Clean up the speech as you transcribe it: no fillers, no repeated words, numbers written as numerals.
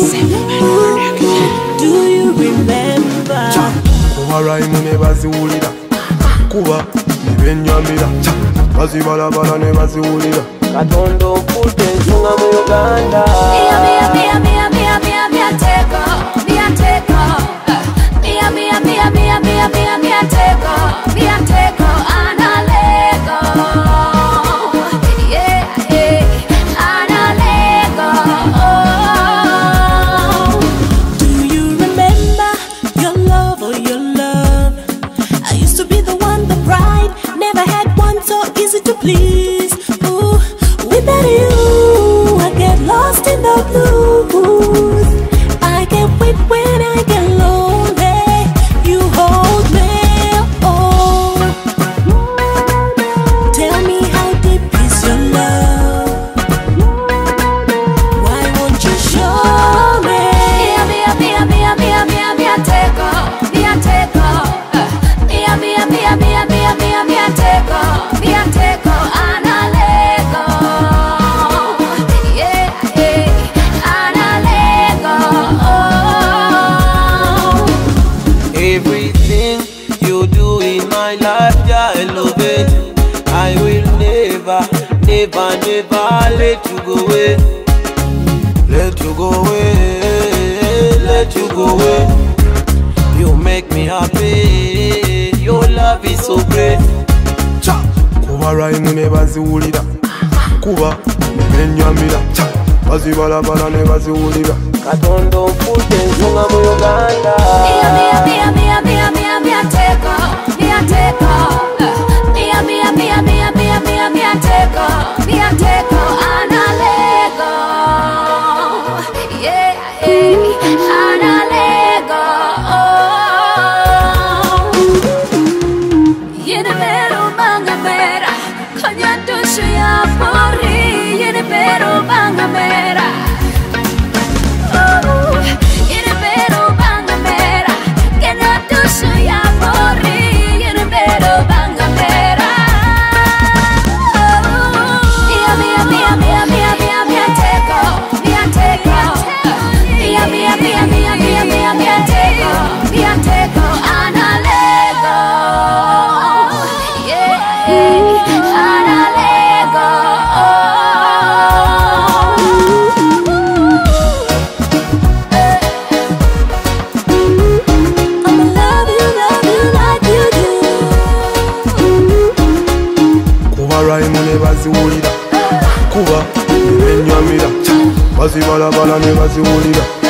Do you remember? Kuba rhyme ne baziwulira, kuba nibenyamira, bazibalabala ne baziwulira. Katondo mpulte nsonga mu Uganda. To please, ooh, without you, I get lost in the blues. I get weak when I get lonely. You hold me, oh. Tell me how deep is your love? Why won't you show me? Everything you do in my life, yeah, I love it. I will never, never, never let you go away. Let you go away, let you go away. You make me happy, your love is so great. Kuba rhyme ne baziwulira, kuba nibenyamira, bazibalabala ne baziwulira. Katondo mpulte nsonga mu Uganda. Rhyme ne baziwulira, kuba nibenyamira, bazibalabala ne baziwulira.